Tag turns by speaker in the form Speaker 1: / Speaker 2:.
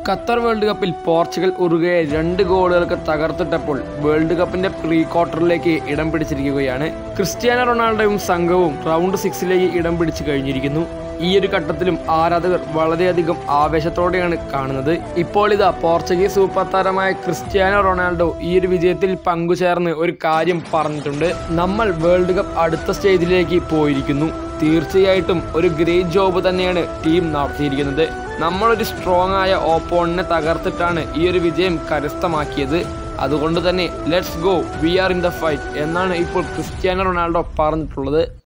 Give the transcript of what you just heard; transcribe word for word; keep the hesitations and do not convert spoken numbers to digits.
Speaker 1: Qatar world കപ്പിൽ Portugal ഉറുഗ്വയെ രണ്ട് ഗോളുകൾക്ക് തകർത്തിട്ടപ്പോൾ വേൾഡ് കപ്പിന്റെ പ്രീ ക്വാർട്ടറിലേക്ക് ഇടം പിടിച്ചിരിക്കുകയാണ്. ക്രിസ്ത്യാനോ റൊണാൾഡോയും സംഘവും റൗണ്ട് സിക്സിലേക്ക് ഇടം പിടിച്ചു കഴിഞ്ഞിരിക്കുന്നു. ഈ ഒരു ഘട്ടത്തിലും ആരാധകർ വളരെയധികം ആവേശത്തോടെയാണ് കാണുന്നത്. ഇപ്പോൾ ഇതാ പോർച്ചുഗീസ് സൂപ്പർ താരമായ ക്രിസ്ത്യാനോ റൊണാൾഡോ ഈ ഒരു വിജയത്തിൽ പങ്കുചേർന്ന് ഒരു കാര്യം പറഞ്ഞിട്ടുണ്ട്. നമ്മൾ വേൾഡ് കപ്പ് അടുത്ത സ്റ്റേജിലേക്ക് പോയിരിക്കുന്നു. തീർച്ചയായിട്ടും ഒരു ഗ്രേറ്റ് ജോബ് തന്നെയാണ് ടീം നടത്തിയിരിക്കുന്നത്. നമ്മളൊരു സ്ട്രോങ് ആയ ഓപ്പോണന്റിനെ തകർത്തിട്ടാണ് ഈ ഒരു വിജയം കരസ്ഥമാക്കിയത്. അതുകൊണ്ട് തന്നെ let's go, we are in the fight എന്നാണ് ഇപ്പോൾ ക്രിസ്ത്യാനോ റൊണാൾഡോ പറഞ്ഞിട്ടുള്ളത്.